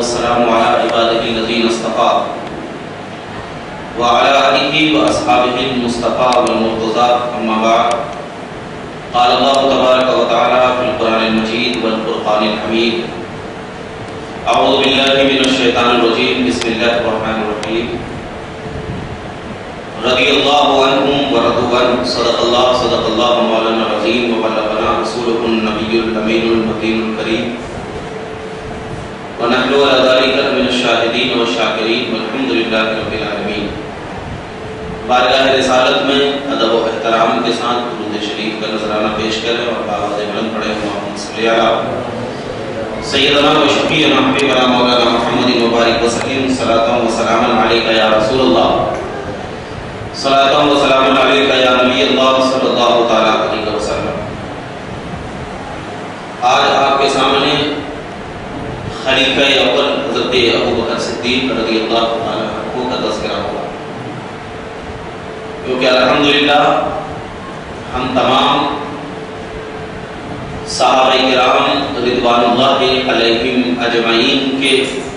والسلام على عباده الذين اصطفى وعلى آله وأصحابه المصطفى والمرتضى أما بعد قال الله تبارك وتعالى في القرآن المجيد والفرقان الحميد أعوذ بالله من الشيطان الرجيم بسم الله الرحمن الرحيم رضي الله عنهم ورضوا عنه صدق الله مولانا العظيم وبلغنا رسوله النبي الأمين المتين الكريم ونحن على ذلك من الشاهدين والشاكرين والحمد لله رب العالمين. بارگاہ رسالت میں ادب و احترام کے ساتھ درود شریف کا نذرانہ پیش کریں اور بآواز بلند پڑھیں اللہم صلی علی سیدنا و شفیعنا حبیبنا مولانا محمد مبارک وسلم صلاۃ و سلام علیک یا رسول اللہ صلاۃ و سلام علیک یا نبی اللہ صلی اللہ تعالی علیہ وسلم. آج آپ کے سامنے خلیفہ اول حضرت ابوبکر صدیق رضی اللہ تعالی عنہ کا تذکرہ ہوگا، کیونکہ الحمدللہ ہم تمام صحابہ کرام رضوان اللہ علیہم اجمعین کے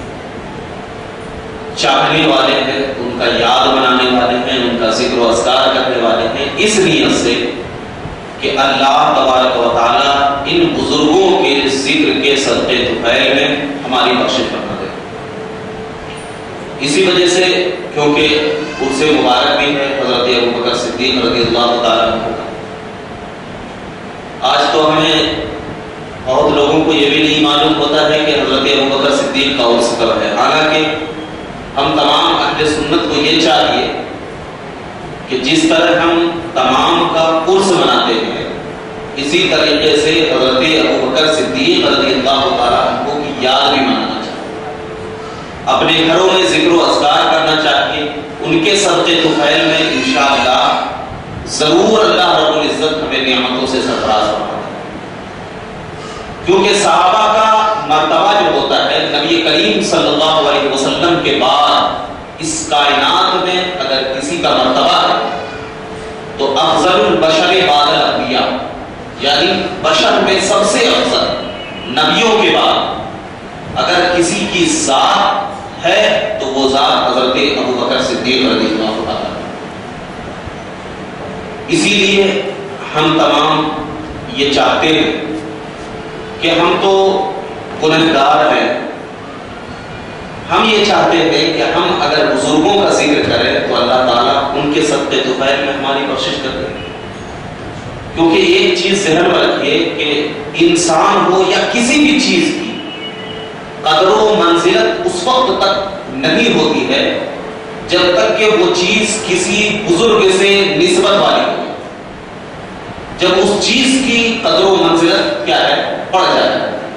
چاہنے والے ہیں، ان کا یاد منانے والے ہیں، ان کا ذکر و اذکار کرنے والے ہیں، اس نیت سے کہ اللہ تبارک و تعالی ان بزرگوں کے ذکر کے صدقے طفیل میں ہماری بخشش فرما دے. اسی وجہ سے کیونکہ عرص مبارک بھی ہے حضرت ابوبکر صدیق رضی اللہ تعالیٰ عنہ کا. آج تو ہمیں بہت لوگوں کو یہ بھی نہیں معلوم ہوتا ہے کہ حضرت ابوبکر صدیق کا عرص کب ہے، حالانکہ ہم تمام اہل سنت کو یہ چاہیے کہ جس طرح ہم تمام کا عرس مناتے ہیں اسی طریقے سے حضرت ابوبکر صدیق رضی اللہ تعالیٰ عنہ کی یاد بھی منانا چاہیے، اپنے گھروں میں ذکر و اذکار کرنا چاہیے. ان کے صدقے طفیل میں انشاءاللہ ضرور اللہ رب العزت ہمیں نعمتوں سے سرفراز فرمائے. کیونکہ صحابہ کا مرتبہ جو ہوتا ہے نبی کریم صلی اللہ علیہ وسلم کے بعد اس کائنات میں اگر کسی کا مرتبہ ہے تو افضل البشر بعد الانبیاء، یعنی بشر میں سب سے افضل نبیوں کے بعد اگر کسی کی ذات ہے تو وہ ذات حضرت ابوبکر صدیق رضی اللہ عنہ. اسی لیے ہم تمام یہ چاہتے ہیں کہ ہم تو گنہگار ہیں، ہم یہ چاہتے ہیں کہ ہم اگر بزرگوں کا ذکر کریں تو اللہ تعالیٰ ان کے صدقے طفیل میں ہماری بخشش کر دیں. کیونکہ ایک چیز ذہن میں رکھیے کہ انسان ہو یا کسی بھی چیز کی قدر و منزلت اس وقت تک نہیں ہوتی ہے جب تک کہ وہ چیز کسی بزرگ سے نسبت والی ہو. جب اس چیز کی قدر و منزلت کیا ہے بڑھ جائے،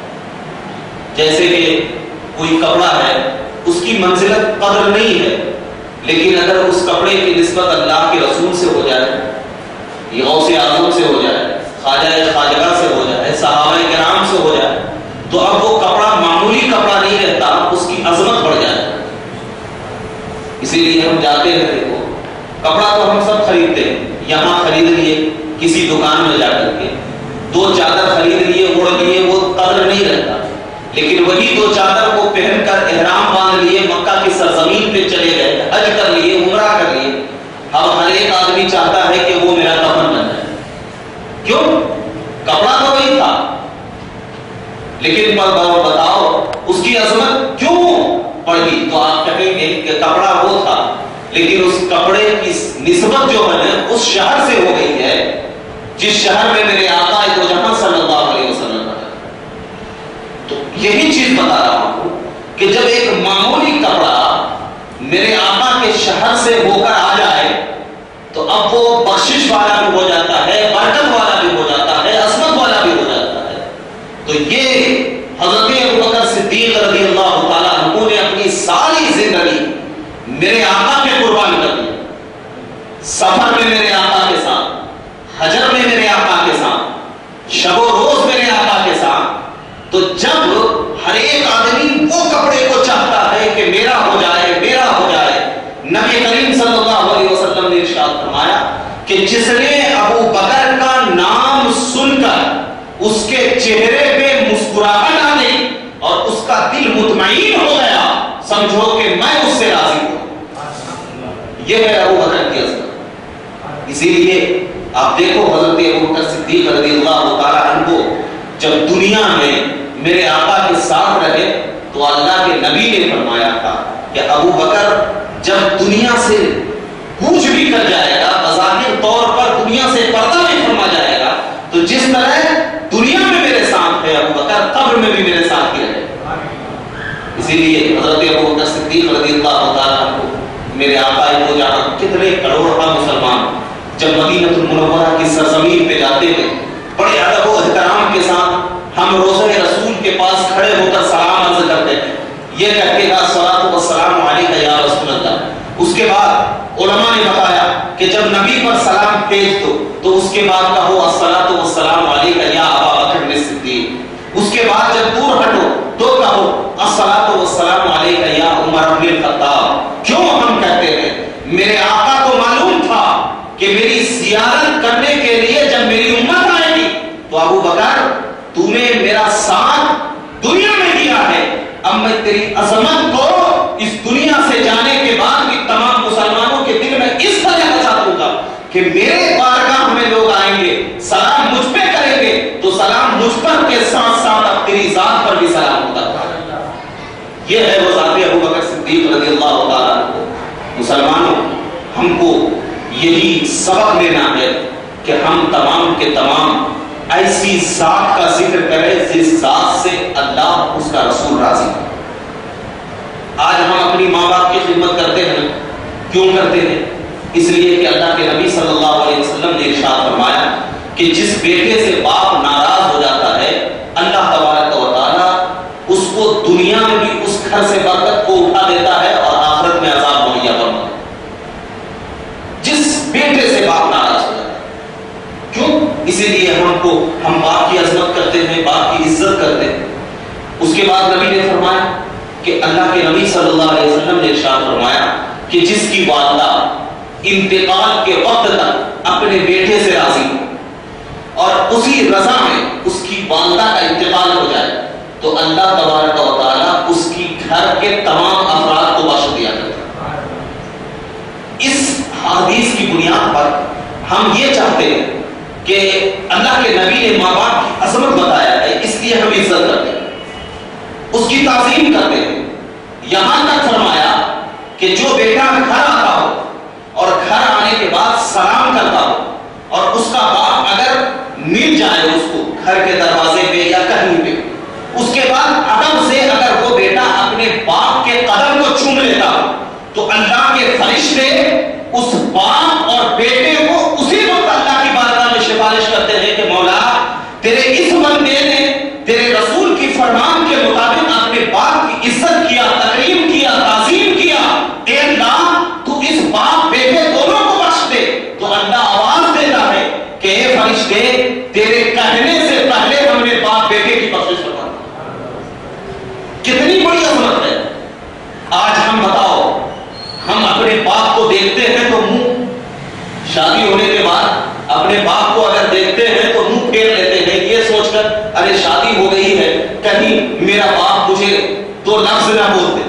جیسے کہ کوئی کپڑا ہے اس کی منزلت قدر نہیں ہے، لیکن اگر اس کپڑے کی نسبت اللہ کے رسول سے ہو جائے، غوث اعظم سے ہو جائے، خواجہ خواجہ سے ہو جائے، صحابہ کرام سے ہو جائے، تو اب وہ کپڑا معمولی کپڑا نہیں رہتا، اس کی عظمت بڑھ جائے. اسی لیے ہم جاتے ہیں، دیکھو کپڑا تو ہم سب خریدتے ہیں، یہاں خرید لیے کسی دکان میں جا کر کے 2 چادر خرید لیے اوڑھ لیے، وہ قدر نہیں رہتا. لیکن وہی 2 چادر کو پہن کر احرام باندھ لیے، مکہ کی سرزمین پہ چلے گئے، حج کر لیے، عمرہ کر لیے. اب ہر ایک آدمی چاہتا ہے کہ وہ میرا کفن بن جائے. کیوں؟ کپڑا تو وہی تھا، لیکن بتاؤ اس کی عظمت کیوں بڑھ گئی؟ تو آپ کہیں گے کہ کپڑا وہ تھا، لیکن اس کپڑے کی نسبت جو ہے اس شہر سے ہو گئی ہے جس شہر میں میرے آقا دو جہاں صلی اللہ علیہ وسلم ہے. تو یہی چیز بتا رہا ہوں کہ جب ایک معمولی کپڑا میرے آقا کے شہر سے ہو کر آ جائے تو اب وہ بخشش والا بھی ہو جاتا ہے، برکت والا بھی ہو جاتا ہے، عظمت والا بھی ہو جاتا ہے. تو یہ حضرت ابوبکر صدیق رضی اللہ تعالیٰ عنہ نے اپنی ساری زندگی میرے آقا کے قربان کر دی. سفر میں میرے آقا کے ساتھ، حجر میں میرے آقا کے ساتھ، شب و روز میرے آقا کے ساتھ. تو جب ہر ایک آدمی وہ کپڑے کو چاہتا ہے کہ میرا ہو جائے، میرا ہو جائے، نبی کریم صلی اللہ علیہ وسلم نے ارشاد فرمایا کہ جس نے ابو بکر کا نام سن کر اس کے چہرے پہ مسکراہٹ آ گئی اور اس کا دل مطمئن ہو گیا سمجھو کہ میں اس سے راضی ہوں. یہ ہے ابو بکر کی عظمت. اسی لیے آپ دیکھو حضرت ابو بکر صدیق رضی اللہ تعالی عنہ جب دنیا میں میرے آقا کے ساتھ رہے تو اللہ کے نبی نے فرمایا تھا کہ ابو بکر جب دنیا سے کوچ بھی کر جائے گا, بظاہر طور پر دنیا سے پردہ بھی فرما جائے گا, تو جس طرح دنیا میں میرے ساتھ ہے ابو بکر قبر میں بھی میرے ساتھ ہی رہے. اسی لیے حضرت ابو بکر صدیق رضی اللہ تعالیٰ عنہ میرے آقا کو جہاں کتنے کروڑ مسلمان جب مدینہ المنورہ کی سرزمین پہ جاتے ہیں بڑے ادب و احترام کے ساتھ ہم روضہ رسول کے پاس کھڑے ہو کر سلام عرض کرتے ہیں, یہ کہتے ہیں الصلاۃ والسلام علیک یا رسول اللہ. اس کے بعد علماء نے بتایا کہ جب نبی پر سلام بھیج دو تو اس کے بعد کہو الصلاۃ والسلام علیک یا ابا بکر صدیق. اس کے بعد جب دور ہٹو تو کہو الصلاۃ والسلام علیک یا عمر بن الخطاب. کیوں ہم کہتے ہیں؟ میرے آقا کو معلوم تھا کہ میری زیارت کرنے کے لیے جب میری امت آئے گی تو ابو بکر تو نے میرا ساتھ دنیا میں دیا ہے, اب میں تیری عظمت کو اس دنیا سے جانے کے بعد بھی تمام مسلمانوں کے دل میں اس طرح بچا دوں گا کہ میرے بارگاہ میں لوگ آئیں گے سلام مجھ پہ کریں گے تو سلام مجھ پر کے ساتھ ساتھ اب تیری ذات پر بھی سلام ہوتا. یہ ہے وہ ذات ابو بکر صدیق رضی اللہ تعالیٰ عنہ. مسلمانوں ہم کو یہی سبق لینا ہے کہ ہم تمام کے تمام ایسی ذات کا ذکر کریں جس ذات سے اللہ اس کا رسول راضی ہے. آج ہم اپنی ماں باپ کی خدمت کرتے ہیں, کیوں کرتے ہیں؟ اس لیے کہ اللہ کے نبی صلی اللہ علیہ وسلم نے ارشاد فرمایا کہ جس بیٹے سے باپ ناراض ہو جاتا ہے اللہ تبارک و تعالیٰ اس کو دنیا میں بھی اس گھر سے برکت کو اٹھا دیتا ہے اور آخرت میں عذاب مہیا فرماتا ہے. جس بیٹے سے باپ ناراض ہو جاتا ہے, کیوں؟ اسی لیے ہم باپ کی عظمت کرتے ہیں, باپ کی عزت کرتے ہیں. اس کے بعد نبی نے فرمایا کہ اللہ کے نبی صلی اللہ علیہ وسلم نے ارشاد فرمایا کہ جس کی والدہ انتقال کے وقت تک اپنے بیٹے سے راضی ہو اور اسی رضا میں اس کی والدہ کا انتقال ہو جائے تو اللہ تبارک و تعالیٰ اس کی گھر کے تمام افراد کو بخش دیا کرتا ہے. اس حدیث کی بنیاد پر ہم یہ چاہتے ہیں کہ اللہ کے نبی نے ماں باپ کی عظمت بتایا ہے, اس لیے ہم عزت کرتے ہیں, اس کی تعظیم کرتے ہیں. یہاں تک فرمایا کہ جو بیٹا گھر آتا ہو اور گھر آنے کے بعد سلام کرتا ہو اور اس کا باپ اگر مل جائے اس کو گھر کے دروازے پہ یا کہیں پہ, اس کے بعد ادب سے اگر وہ بیٹا اپنے باپ کے قدم کو چوم لیتا ہو تو اللہ کے فرشتے اس باپ اور بیٹے کو اسی وقت اللہ کی بارگاہ میں سفارش کرتے ہیں کہ مولا تیرے اس بندے نے تیرے رسول کی فرمان کے مطابق اپنے باپ کی عزت کیا, تکریم کیا, تعظیم کیا, اے اللہ تو اس باپ بیٹے دونوں کو بخش دے. تو اللہ آواز دیتا ہے کہ اے فرشتے تیرے کہنے سے پہلے ہم نے باپ بیٹے کی بخشش فرما دی. کتنی بڑی عظمت ہے. آج ہم بتاؤ ہم اپنے باپ کو دیکھتے ہیں تو منہ, شادی ہونے کے بعد اپنے باپ کو اگر دیکھتے ہیں تو منہ پھیر لیتے ہیں یہ سوچ کر ارے شادی ہو گئی ہے کہیں میرا باپ مجھے دو لفظ نہ بول دے,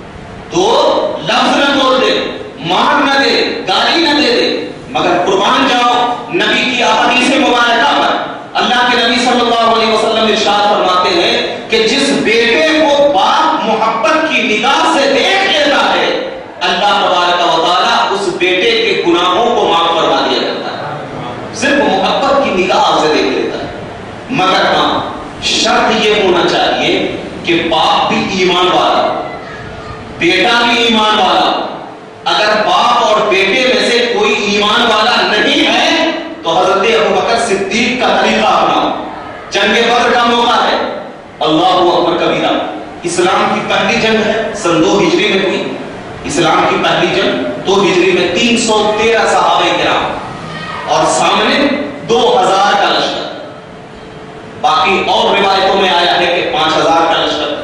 دو لفظ نہ بول دے, مار نہ دے, گالی نہ دے دے. مگر قربان جاؤ نبی کی احادیث مبارکہ پر اللہ کے نبی صلی اللہ علیہ وسلم ارشاد فرماتے ہیں کہ جس بیٹے کو باپ محبت کی نگاہ سے دیکھ لیتا ہے اللہ تبارک و تعالیٰ اس بیٹے کے گناہوں کو معاف فرما دیا جاتا ہے. صرف محبت کی نگاہ سے دیکھ لیتا ہے. مگر ہاں شرط یہ ہونا چاہیے کہ باپ بھی ایمان والا, بیٹا بھی ایمان والا. اگر باپ اور بیٹے میں سے کوئی ایمان والا نہیں ہے تو حضرت ابو بکر صدیق کا طریقہ اپناؤ. جنگ بدر کا موقع ہے, اللہ اکبر کبیرہ. اسلام کی پہلی جنگ ہے, سن 2 ہجری میں ہوئی. اسلام کی پہلی جنگ 2 ہجری میں 313 صحابہ کرام اور سامنے 2000 کا لشکر. باقی اور روایتوں میں آیا ہے کہ 5000 کا لشکر,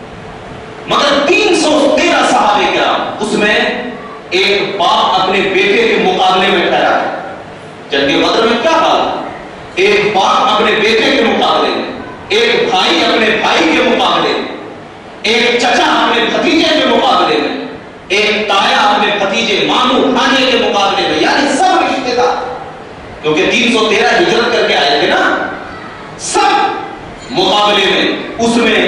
مگر 313 صحابہ کرام, اس میں ایک باپ اپنے بیٹے کے مقابلے میں ٹھہرا ہے. جنگ بدر میں کیا حال ہے؟ ایک باپ اپنے بیٹے کے مقابلے میں, ایک بھائی اپنے بھائی کے مقابلے میں. ایک چچا اپنے بھتیجے کے مقابلے میں، ایک تایا اپنے بھتیجے ماموں بھانجے کے مقابلے میں، یعنی سب رشتے دار، کیونکہ 313 ہجرت کر کے آئے تھے نا، سب مقابلے میں۔ اس میں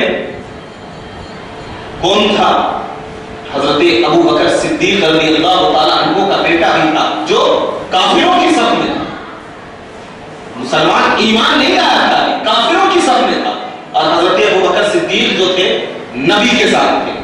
کون تھا؟ حضرت ابو بکر صدیق رضی اللہ تعالیٰ عنہ کا بیٹا بھی تھا، جو کافروں کی صف میں تھا، مسلمان ایمان نہیں لایا تھا، کافروں کی صف میں تھا، اور حضرت ابو بکر صدیق جو تھے نبی کے ساتھ تھے۔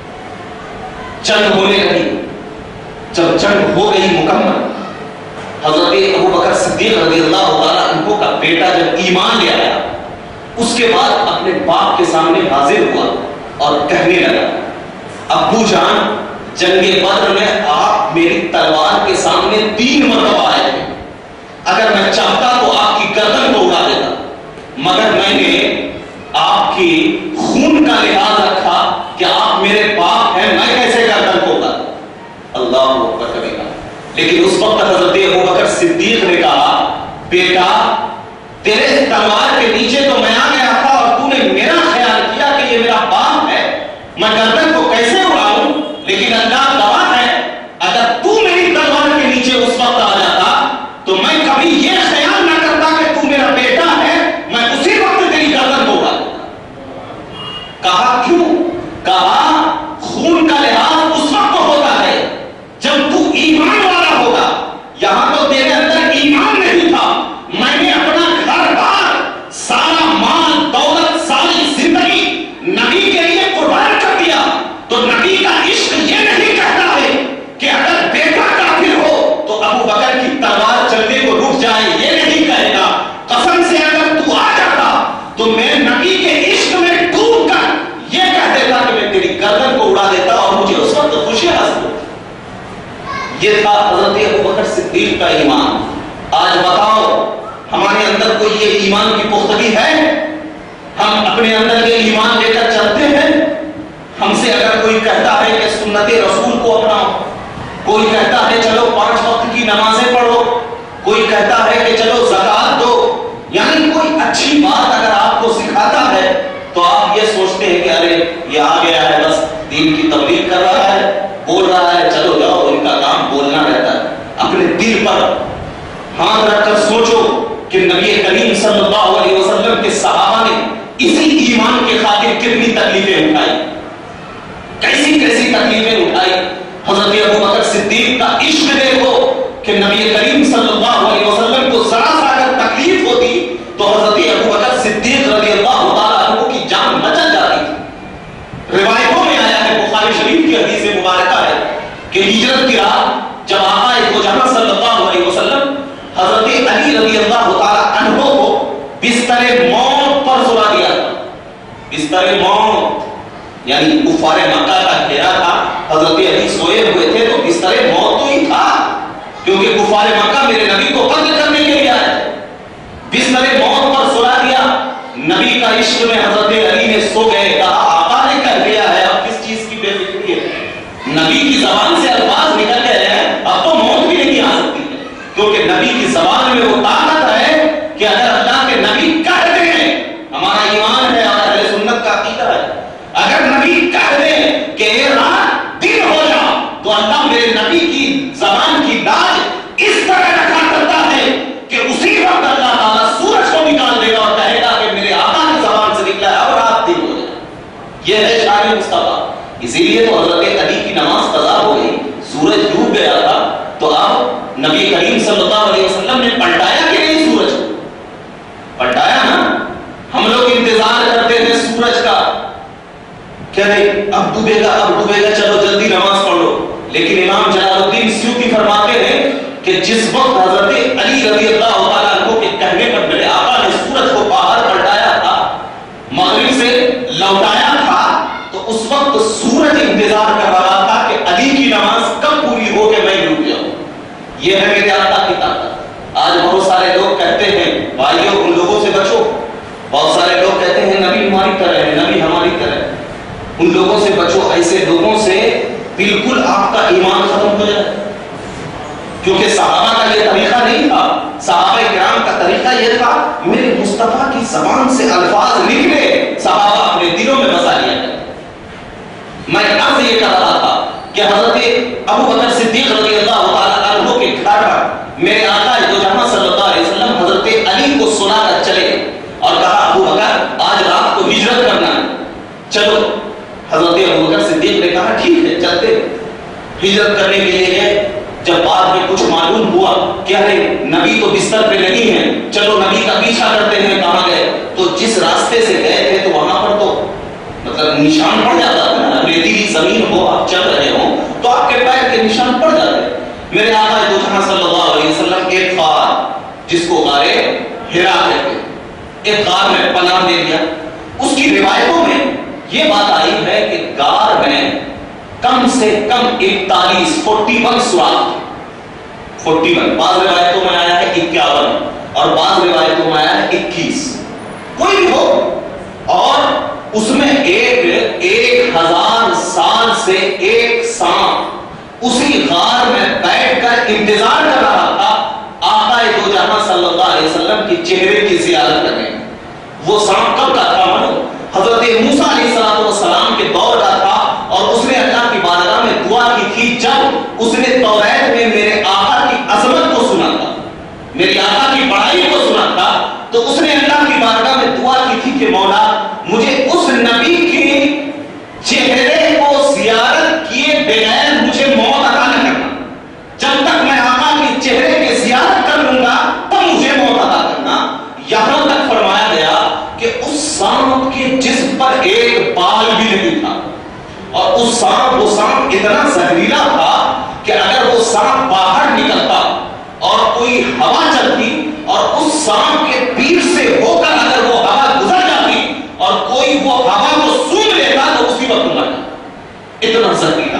جنگ ہونے لگی، جب جنگ ہو گئی مکمل، حضرت ابو بکر صدیق رضی اللہ تعالیٰ عنہ کا بیٹا جب ایمان لے آیا، اس کے بعد اپنے باپ کے سامنے حاضر ہوا اور کہنے لگا، ابو جان، جنگ بدر میں آپ میری تلوار کے سامنے 3 مرتبہ آئے تھے، اگر میں چاہتا تو آپ کی گردن کو اڑا دیتا، مگر میں نے آپ کی خون کا لحاظ رکھا کہ آپ میرے باپ ہیں، میں کیسے گردن کو اڑا دوں؟ اللہ اکبر کبیرہ۔ لیکن اس وقت حضرت ابو بکر صدیق نے کہا، بیٹا تیرے تلوار کے نیچے تو میں آ گیا تھا اور تو نے میرا خیال کیا کہ یہ میرا باپ ہے، میں گردن کو کیسے اڑاؤں؟ لیکن اللہ گواہ ہے، اگر تو میری تلوار کے نیچے اس وقت آ جاتا تو میں کبھی یہ خیال نہ کرتا کہ تو میرا بیٹا ہے، میں اسی وقت تیری گردن کو اڑا دیتا۔ کہا کیوں؟ کہا خون کا لحاظ اس وقت ہوتا ہے جب تو ایمان والا ہوگا، یہاں تو تیرے اندر ایمان نہیں تھا، میں نے اپنا گھر بار، سارا مال دولت، ساری زندگی نبی کے لیے قربان کر دیا، تو نبی کا عشق یہ نہیں کہتا ہے کہ اگر بیٹا کافر ہو تو ابو بکر کی تلوار چلنے کو رک جائے، یہ نہیں کہے گا، قسم سے اگر تو آ جاتا تو میں نبی کے عشق میں ڈوب کر یہ کہہ دیتا کہ میں تیری گردن کو اڑا دیتا، اور مجھے اس وقت خوشی حاصل ہوتی۔ یہ تھا حضرت ابو بکر صدیق کا ایمان۔ آج بتاؤ ہمارے اندر کوئی یہ ایمان کی پختگی ہے؟ ہم اپنے اندر یہ ایمان لے کر چلتے ہیں؟ ہم سے اگر کوئی کہتا ہے کہ سنت رسول کو اپناؤ، کوئی کہتا ہے چلو 5 وقت کی نمازیں پڑھو، کوئی کہتا ہے کہ چلو زکات دو، یعنی کوئی اچھی بات اگر آپ کو سکھاتا ہے تو آپ یہ سوچتے ہیں کہ ارے یہ آ گیا ہے، بس دین کی تبلیغ کر رہا ہے، بول رہا ہے، چلو جاؤ، ان کا کام بولنا رہتا ہے۔ اپنے دل پر ہاتھ رکھ کر سوچو کہ نبی کریم صلی اللہ علیہ وسلم کے صحابہ نے اسی ایمان کے خاطر کتنی تکلیفیں اٹھائی، کیسی کیسی تکلیفیں اٹھائی۔ حضرت ابو بکر صدیق کا عشق دیکھو کہ نبی کریم صلی اللہ علیہ وسلم کو ذرا سا اگر تکلیف ہوتی تو حضرت ابو بکر صدیق رضی اللہ تعالیٰ عنہ کی جان مچل جاتی تھی۔ روایتوں میں آیا ہے، بخاری شریف کی حدیث مبارکہ ہے کہ ہجرت کی رات جب آقا دو جہاں صلی اللہ علیہ وسلم حضرت علی رضی اللہ تعالیٰ عنہ کو بستر موت پر سلا دیا تھا، بستر موت یعنی کفار مکہ کا گھیرا تھا، حضرت علی سوئے ہوئے تھے تو بستر موت تو ہی تھا، کیونکہ کفار مکہ میرے نبی کو قتل کرنے کے لیے آئے، بستر موت پر سلا دیا۔ نبی کا عشق میں حضرت علی نے سو گئے، کہا آقا نے کہہ دیا ہے، اب کس چیز کی بے فکری ہے؟ نبی کی زبان سے الفاظ نکل گئے ہیں، اب تو موت بھی نہیں آ سکتی ہے، کیونکہ نبی کی زبان میں وہ طاقت ہے کہ اگر اللہ کے نبی کہتے ہیں، ہمارا ایمان ہے اور اہل سنت کا عقیدہ ہے، اگر نبی کہہ دیں کہ یہ رات دن ہو جا تو اللہ میرے نبی کی زبان کی لاج اس طرح رکھا کرتا ہے کہ اسی وقت اللہ تعالیٰ سورج کو نکال دے گا اور کہے گا کہ میرے آقا کی زبان سے نکلا ہے اور رات دن ہو جائے۔ یہ ہے شان مصطفیٰ۔ اسی لیے تو حضرت علی کی نماز قضا ہو گئی، سورج ڈوب گیا تھا، تو اب نبی کریم صلی اللہ علیہ وسلم نے پلٹایا کہ نہیں؟ سورج پلٹایا نا۔ ہم لوگ انتظار کرتے تھے سورج کا، کیا نہیں اب ڈوبے گا، اب ڈوبے گا، چلو جلدی نماز پڑھ لو۔ لیکن امام جلال الدین سیوطی فرماتے ہیں کہ جس وقت حضرت علی رضی اللہ تعالیٰ عنہ کے کہنے پر میرے آقا نے سورج کو باہر پلٹایا تھا، مغرب سے لوٹایا تھا، تو اس وقت سورج انتظار کر رہا تھا کہ علی کی نماز کب پوری ہو کہ میں ڈوب جاؤں۔ یہ ہے میرے آقا کی طاقت۔ آج بہت سارے لوگ کہتے ہیں بھائیو ان لوگوں سے بچو، بہت سارے لوگ کہتے ہیں نبی ہماری طرح ہے، نبی ہماری طرح ہے، ان لوگوں سے بچو۔ ایسے لوگوں سے بالکل آپ کا ایمان ختم ہو جائے، کیونکہ صحابہ کا یہ طریقہ نہیں تھا۔ صحابہ کرام کا طریقہ یہ تھا میرے مصطفیٰ کی زبان سے الفاظ نکلے، صحابہ اپنے دلوں میں بسا لیا جائے۔ میں عرض یہ کر رہا تھا کہ حضرت ابو بکر صدیق رضی اللہ تعالیٰ عنہ کے گھر پر میرے آقا دو جہاں صلی اللہ علیہ وسلم حضرت علی کو سنا کر چلے اور کہا ابو بکر آج رات کو ہجرت کرنا ہے، چلو۔ حضرت ابو بکر صدیق نے کہا ٹھیک ہے چلتے۔ ہجرت کرنے کے لیے گئے۔ جب بعد میں کچھ معلوم ہوا کہ ارے نبی تو بستر پہ نہیں ہے، چلو نبی کا پیچھا کرتے ہیں، کہاں گئے؟ تو جس راستے سے گئے تھے تو وہاں پر تو مطلب نشان پڑ جاتا تھا نا، ریتیلی زمین ہو، آپ چل رہے ہوں تو آپ کے پیر کے نشان پڑ جاتے۔ میرے آقا دو جہاں صلی اللہ علیہ وسلم ایک غار جس کو غار ہرا کہتے ہیں، ایک غار میں پناہ دے دیا۔ اس کی روایتوں میں یہ بات آئی ہے کہ غار میں کم سے کم 41 سوراخ، 41، بعض روایتوں میں آیا ہے 51 اور بعض روایتوں میں آیا ہے 21، کوئی بھی ہو، اور اس میں 1000 سال سے ایک سانپ اسی غار میں بیٹھ کر انتظار کر رہا تھا آقا دو جہاں صلی اللہ علیہ وسلم کی چہرے کی زیارت کرنے۔ وہ سانپ کب کا تھا؟ حضرت موسیٰ علیہ السلام کے دور کا تھا، اور اس نے اللہ کی بارگاہ میں دعا کی تھی جب اس نے توریت میں میرے آقا کی عظمت کو سنا تھا، میری آقا کی بڑائی کو سنا تھا، تو اس نے اللہ کی بارگاہ میں دعا کی تھی کہ مولا مجھے اس نبی کے چہرے کو زیارت کیے بغیر مجھے موت عطا نہ کرنا، جب تک میں آقا کے چہرے کی زیارت کر لوں گا تب مجھے موت عطا کرنا۔ یہاں تک فرمایا گیا کہ اس سانپ کے جسم پر ایک بال بھی نہیں تھا، اور وہ سانپ اتنا زہریلا تھا کہ اگر وہ سانپ باہر نکلتا اور کوئی ہوا چلتی اور اس سانپ کے پیر سے ہو کر اگر وہ ہوا گزر جاتی اور کوئی وہ ہوا کو سونگھ لیتا تو اسی وقت مر جاتا، اتنا زہریلا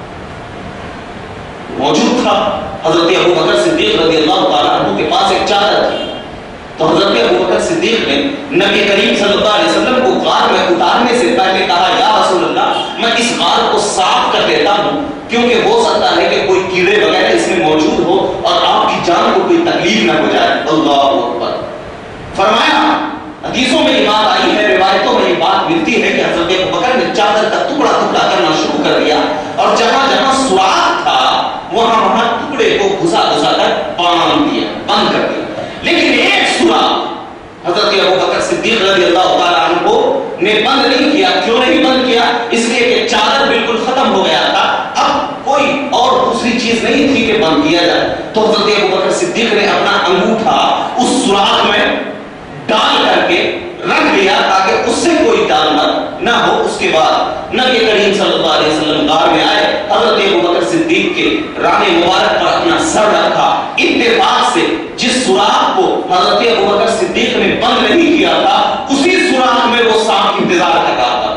موجود تھا۔ حضرت ابو بکر صدیق رضی اللہ تعالیٰ عنہ کے پاس ایک چادر تھی، تو حضرت ابو بکر صدیق نے نبی کریم صلی اللہ علیہ وسلم کو غار میں اتارنے سے پہلے کہا یا رسول اللہ میں اس غار کو صاف کر دیتا ہوں، کیونکہ ہو سکتا ہے کہ کوئی کیڑے وغیرہ اس میں موجود ہو اور آپ کی جان کو کوئی تکلیف نہ ہو جائے۔ اللہ اکبر۔ فرمایا، حدیثوں میں یہ بات آئی ہے، روایتوں میں یہ بات ملتی ہے کہ حضرت ابو بکر نے چادر کا ٹکڑا ٹکڑا کرنا شروع کر دیا، اور جہاں جہاں سوراخ تھا وہاں ٹکڑے کو گھسا گھسا کر بند کر دیا، لیکن ایک سوراخ حضرت ابو بکر صدیق رضی اللہ تعالیٰ عنہ نے بند نہیں کیا۔ کیوں نہیں بند کیا؟ اس لیے کہ چادر بالکل ختم ہو گیا تھا، اب کوئی اور دوسری چیز نہیں تھی کہ بند کیا جائے۔ تو حضرت ابو بکر صدیق نے اپنا انگوٹھا اس سوراخ میں ڈال کر کے رکھ دیا تاکہ اس سے کوئی جانور نہ ہو۔ اس کے بعد نبی کریم صلی اللہ علیہ وسلم غار میں آئے، حضرت ابو بکر صدیق کے رانے مبارک پر اپنا سر رکھا۔ اتفاق سے جس سوراخ کو حضرت ابو بکر صدیق نے بند نہیں کیا تھا اسی سوراخ میں وہ سانپ انتظار کر رہا تھا۔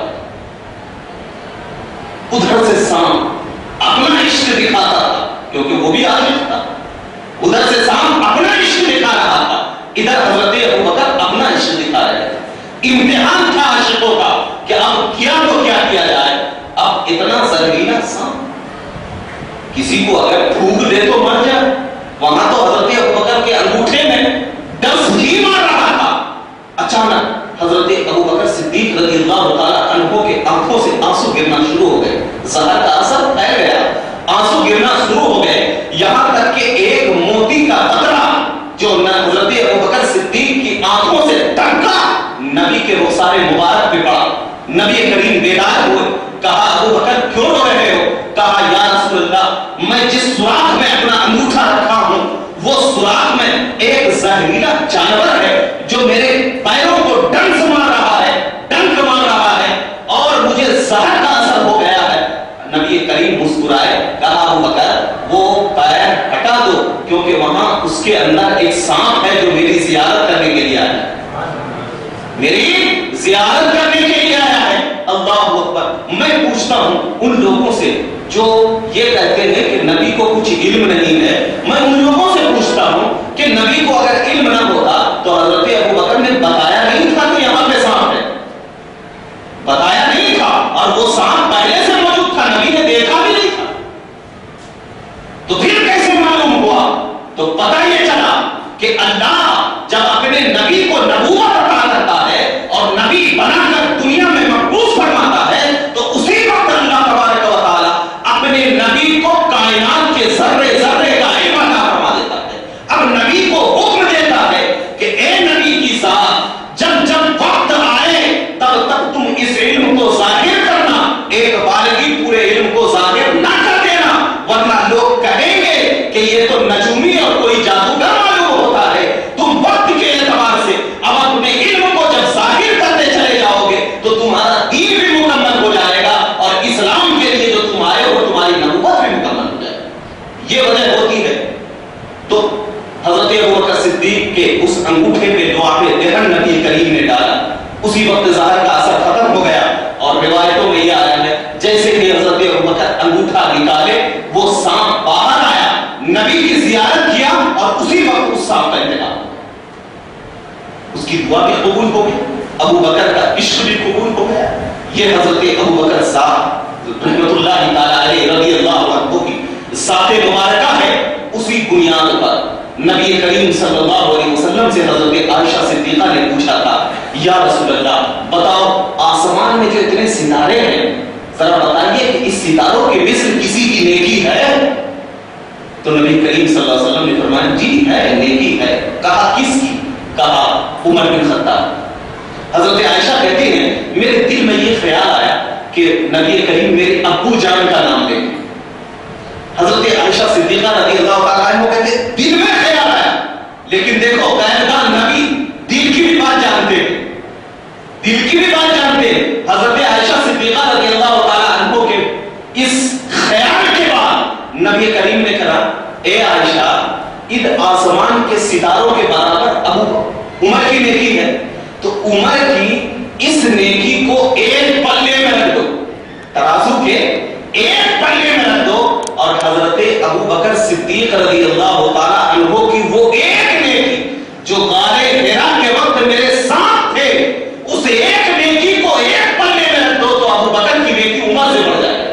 ادھر سے سانپ اپنا عشق دکھاتا تھا کیونکہ وہ بھی عاشق تھا، ادھر سے سانپ اپنا عشق دکھا رہا تھا، ادھر حضرت ابو بکر اپنا عشق دکھا رہے تھے۔ امتحان تھا عاشقوں کا کہ اب کیا تو کیا کیا جائے۔ اب اتنا زہریلا سانپ کسی کو اگر پھونک دے تو مر جائے، وہاں تو حضرت ابو بکر کے انگوٹھے میں ڈس ہی مار رہا تھا۔ اچانک حضرت ابو بکر صدیق رضی اللہ تعالیٰ عنہ کے آنکھوں سے آنسو گرنا شروع ہو گئے، زہر کا اثر پھیل گیا، آنسو گرنا شروع ہو گئے، یہاں تک کہ ایک موتی کا قطرہ جو حضرت ابو بکر صدیق کی آنکھوں سے ٹپکا نبی کے رخسار مبارک پہ پڑا۔ نبی کریم بیدار ہوئے، کہا ابو بکر کیوں رو رہے ہو؟ کہا یا رسول اللہ میں جس سوراخ میں اپنا انگوٹھا رکھا ہوں وہ سوراخ میں ایک زہریلا جانور ہے جو میرے پیروں کو ڈنک مار رہا ہے اور مجھے زہر کا اثر ہو گیا ہے۔ نبی کریم مسکرائے، کہا ابو بکر وہ پیر ہٹا دو کیونکہ وہاں اس کے اندر ایک سانپ ہے جو میری زیارت کرنے کے لیے آیا ہے، میری زیارت کرنے کے لیے آیا ہے۔ اللہ اکبر۔ میں پوچھتا ہوں ان لوگوں سے جو یہ کہتے ہیں کہ نبی کو کچھ علم نہیں ہے، میں ان لوگوں سے پوچھتا ہوں کہ نبی کو اگر علم نہ ہوتا تو حضرت ابو بکر نے بتایا نہیں تھا کہ یہاں پہ سانپ ہے، بتایا نہیں تھا، اور وہ سانپ پہلے سے موجود تھا، نبی نے دیکھا بھی نہیں تھا، تو پھر کیسے معلوم ہوا؟ تو پتہ یہ چلا کہ اللہ جب اپنے نبی کو نبوت عطا کرتا ہے اور نبی بنا کر دنیا میں مقبوض فرماتا ہے تو اسی وقت اللہ کے ذرے ذرے کا علم عطا فرما دیتا ہے. اب نبی کو حکم دیتا ہے کہ اے نبی کی ذات، جب جب وقت آئے تب تک تم اس علم کو ظاہر کرنا، ایک بالغی پورے علم کو ظاہر نہ کر دینا، ورنہ لوگ کہیں گے کہ یہ تو نجومی اور کوئی جادوگر معلوم ہوتا ہے. تم وقت کے اعتبار سے اب اپنے علم کو جب ظاہر کرتے چلے جاؤ گے تو تمہارا دین بھی مکمل ہو جائے گا اور اسلام کے لیے جو تم آئے ہو تمہاری نبوت بھی مکمل ہو جائے گی. یہ وجہ ہوتی ہے. تو حضرت ابوبکر صدیق کے اس انگوٹھے پہ جو آپ دہن نبی کریم نے ڈالا، اسی وقت ظاہر کا اثر ختم ہو گیا. اور روایتوں میں یہ آیا ہے جیسے کہ حضرت ابوبکر انگوٹھا نکالے وہ سانپ باہر آیا، نبی کی زیارت کیا اور اسی وقت اس سانپ کا انتقال. اس کی دعا بھی قبول ہو گئی، ابوبکر کا عشق بھی قبول ہو گیا. یہ حضرت ابوبکر صاحب رحمۃ اللہ تعالی علیہ رضی اللہ عنہ کی ذات مبارکہ ہے. اسی بنیاد پر نبی کریم صلی اللہ علیہ وسلم سے حضرت عائشہ صدیقہ نے پوچھا تھا، یا رسول اللہ بتاؤ آسمان میں جو اتنے ستارے ہیں ذرا بتائیے کہ اس ستاروں کے مثل کسی کی نیکی ہے؟ تو نبی کریم صلی اللہ علیہ وسلم نے فرمایا جی ہے، نیکی ہے. کہا کس کی؟ کہا عمر بن خطاب. حضرت عائشہ کہتی ہیں میرے دل میں یہ خیال آیا کہ نبی کریم میرے ابو جان کا نام لیں. حضرت عائشہ صدیقہ رضی اللہ تعالیٰ عنہ کہتے دل میں خیال آیا، لیکن دیکھو غیبدان نبی دل کی بھی بات جانتے ہیں، دل کی بھی بات جانتے ہیں. حضرت عائشہ صدیقہ رضی اللہ تعالیٰ عنہ کے اس خیال کے بعد نبی کریم نے کہا اے عائشہ اد آسمان کے ستاروں کے برابر ابو عمر کی نیکی ہے، تو عمر کی اس نیکی کو ایک پلے میں رکھ دو، ترازو کے ایک پلے میں رکھ دو، اور حضرت ابوبکر صدیق رضی اللہ تعالیٰ عنہ کی وہ ایک نیکی جو غار حرا کے وقت میرے ساتھ تھے، اس ایک نیکی کو ایک پلے میں رکھ دو تو ابوبکر کی نیکی عمر سے بڑھ جائے.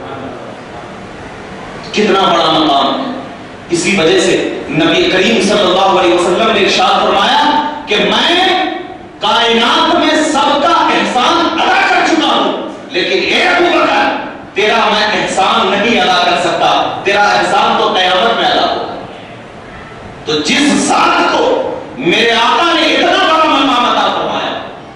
کتنا بڑا مقام ہے. اسی وجہ سے نبی کریم صلی اللہ علیہ وسلم نے ارشاد فرمایا کہ میں کائنات میں سب کا احسان ادا کر چکا ہوں، لیکن اے ابوبکر تیرا میں احسان نہیں ادا کر سکتا، تیرا احسان تو قیامت میں ادا ہوگا. تو جس ذات کو میرے آقا نے اتنا بڑا مقام عطا فرمایا،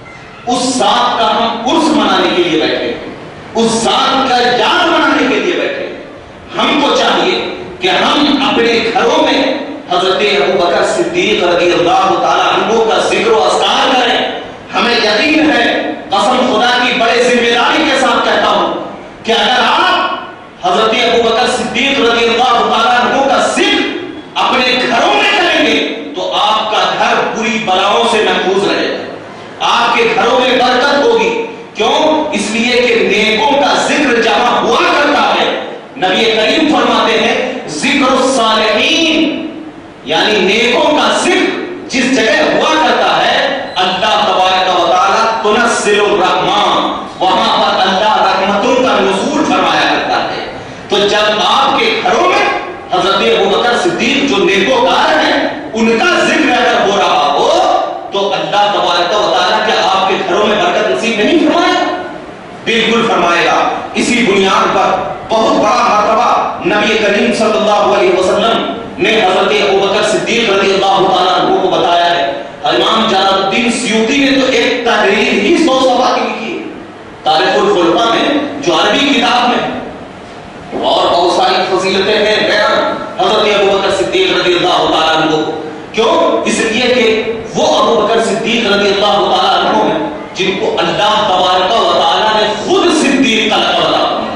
اس ذات کا ہم عرس منانے کے لیے بیٹھے ہیں، اس ذات کا یاد منانے کے لیے بیٹھے ہیں. ہم کو چاہیے کہ ہم اپنے گھروں میں حضرت ابوبکر صدیق رضی اللہ تعالیٰ عنہ کا ذکر و اذکار کریں. ہمیں یقین ہے، قسم خدا کی بڑے ذمہ داری کے ساتھ کہتا ہوں کہ اگر آپ حضرت ابوبکر صدیق رضی اللہ تعالیٰ عنہ کا ذکر اپنے گھروں میں کریں گے تو آپ کا گھر بری بلاؤں سے محفوظ رہے گا، آپ کے گھروں میں برکت ہوگی. کیوں؟ اس لیے کہ نیکوں کا ذکر جہاں ہوا کرتا ہے، نبی کریم فرماتے ہیں ذکر الصالحین، یعنی نیکوں کا ذکر جس جگہ ہوا کرتا ہے اللہ تبارک و تعالیٰ تنزل الرحمن، وہاں پر اللہ رحمتوں کا نزول فرمایا کرتا ہے. تو جب آپ کے گھروں میں حضرت ابوبکر صدیق جو نیکوکار ہیں ان کا ذکر اگر ہو رہا ہو تو اللہ تبارک و تعالیٰ کیا آپ کے گھروں میں برکت نصیب نہیں فرمائے گا؟ بالکل فرمائے گا. اسی بنیاد پر بہت بڑا مرتبہ نبی کریم صلی اللہ علیہ وسلم نے حضرت ابوبکر صدیق رضی اللہ تعالیٰ عنہ کو بتایا ہے. امام جلال الدین سیوطی نے تو ایک تحریر ہی 100 صفحہ کی لکھی ہے تاریخ الخلفاء میں، جو عربی کتاب میں، اور بہت ساری فضیلتیں ہیں بیان حضرت ابوبکر صدیق رضی اللہ تعالیٰ عنہ. کیوں؟ اس لیے کہ وہ ابوبکر صدیق رضی اللہ تعالیٰ عنہ ہیں جن کو اللہ تبارک و تعالیٰ نے خود صدیق کا لقب عطا فرمایا.